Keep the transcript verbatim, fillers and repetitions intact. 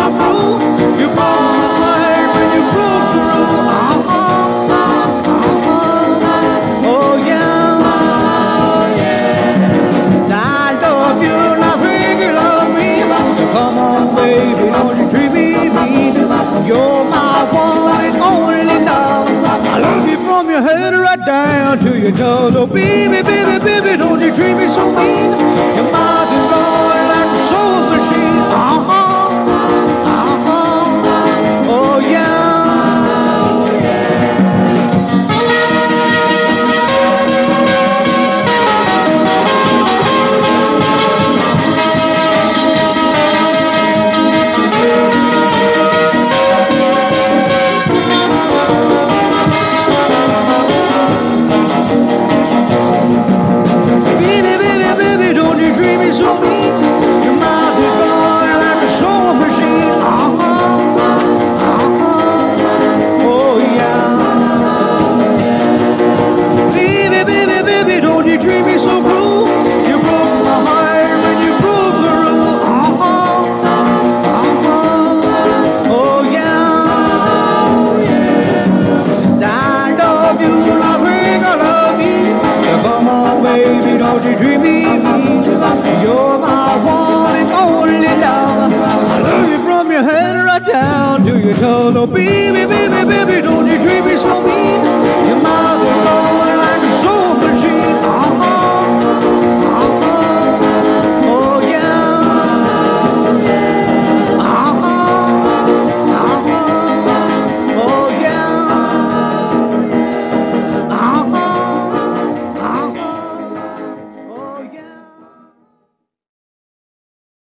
so cruel. You broke my heart when you broke the rule. Uh-huh, uh-huh, oh yeah. I love you, and I think you love me. Come on, baby, don't you treat me mean. You're my one and only love. I love you from your head right down to your toes. Oh, baby, baby, baby, don't you treat me so mean. Your mouth is going like a soul machine. Uh-huh, uh-huh, oh yeah. So mean, your mouth is going like a soul machine. Uh-huh, uh-huh, oh yeah. Baby, baby, baby, don't you treat me so cruel. You broke my heart when you broke the rule. Uh-huh, uh-huh, oh yeah. I love you, and I think I love you. So come on, baby, don't you treat me mean. You're my one and only love. I love you from your head right down to your toes. Oh, baby, baby, baby, don't